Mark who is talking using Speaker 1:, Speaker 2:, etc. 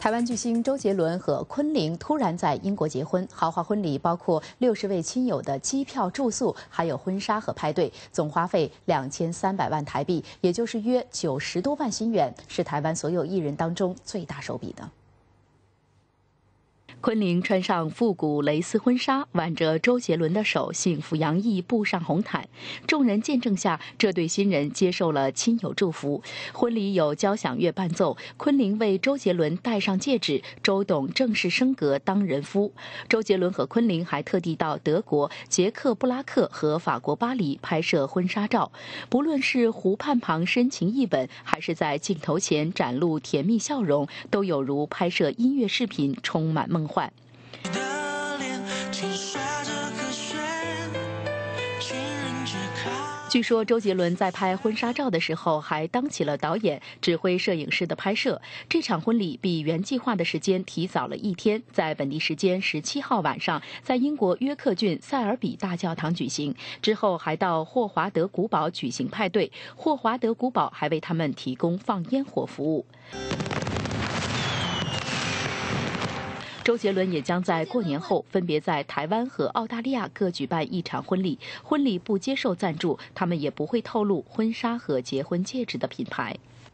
Speaker 1: 台湾巨星周杰伦和昆凌突然在英国结婚，豪华婚礼包括60位亲友的机票、住宿，还有婚纱和派对，总花费2300万台币，也就是约90多万新元，是台湾所有艺人当中最大手笔的。 昆凌穿上复古蕾丝婚纱，挽着周杰伦的手，幸福洋溢，步上红毯。众人见证下，这对新人接受了亲友祝福。婚礼有交响乐伴奏，昆凌为周杰伦戴上戒指，周董正式升格当人夫。周杰伦和昆凌还特地到德国、捷克布拉克和法国巴黎拍摄婚纱照。不论是湖畔旁深情一吻，还是在镜头前展露甜蜜笑容，都有如拍摄音乐视频，充满梦幻。 据说周杰伦在拍婚纱照的时候，还当起了导演，指挥摄影师的拍摄。这场婚礼比原计划的时间提早了1天，在本地时间17号晚上，在英国约克郡塞尔比大教堂举行。之后还到霍华德古堡举行派对，霍华德古堡还为他们提供放烟火服务。 周杰伦也将在过年后分别在台湾和澳大利亚各举办一场婚礼，婚礼不接受赞助，他们也不会透露婚纱和结婚戒指的品牌。